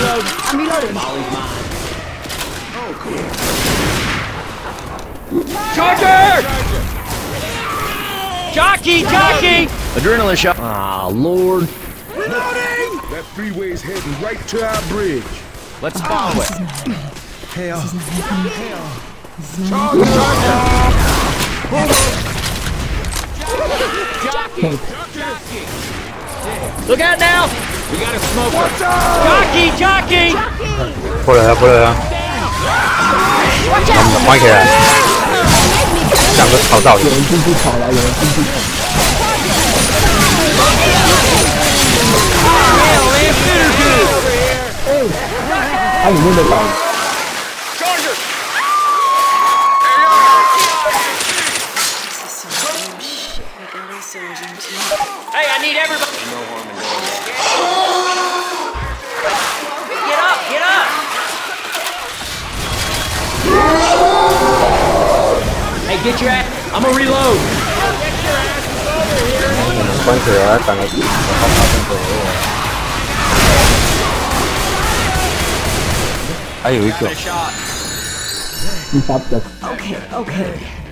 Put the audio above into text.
I'm reloading. Charger! Jockey! Adrenaline shot. Ah, Lord. Reloading! That freeway's heading right to our bridge. Let's follow it. Hell. Look out now! We got a smoker. Jockey! 过来啊！我们关起来，两个吵到。有人进去吵了，它里面的岛。 Hey, I need everybody. No harm in doing that. Get up! Hey, get your ass. I'm gonna reload. 关起来，赶快好走。还有一个。 Okay.